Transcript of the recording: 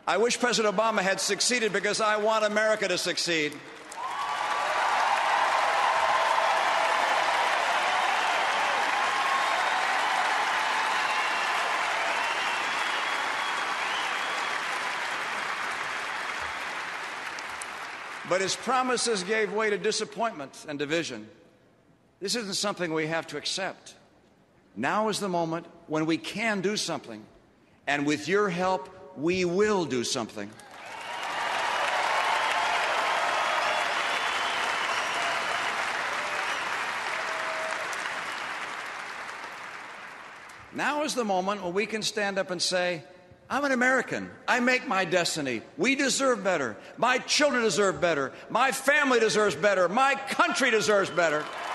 I wish President Obama had succeeded because I want America to succeed. But his promises gave way to disappointment and division. This isn't something we have to accept. Now is the moment when we can do something. And with your help, we will do something. Now is the moment when we can stand up and say, I'm an American. I make my destiny. We deserve better. My children deserve better. My family deserves better. My country deserves better.